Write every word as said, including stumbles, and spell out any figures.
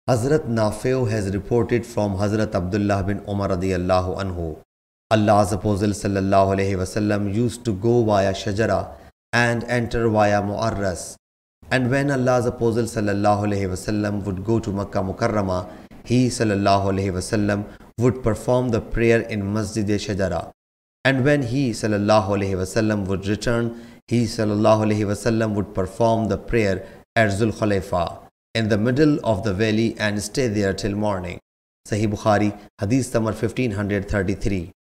Hazrat Nafi' has reported from Hazrat Abdullah bin Umar radiyallahu anhu. Allah's Apostle sallallahu alayhi wasallam used to go via Shajara and enter via Mu'arras. And when Allah's Apostle sallallahu alayhi wasallam would go to Makkah Mukarramah, he sallallahu alayhi wasallam would perform the prayer in Masjid-e-Shajara. And when he sallallahu alayhi wasallam would return, he sallallahu alayhi wasallam would perform the prayer at Zul Khalifa in the middle of the valley and stay there till morning. Sahih Bukhari, Hadith number fifteen thirty-three.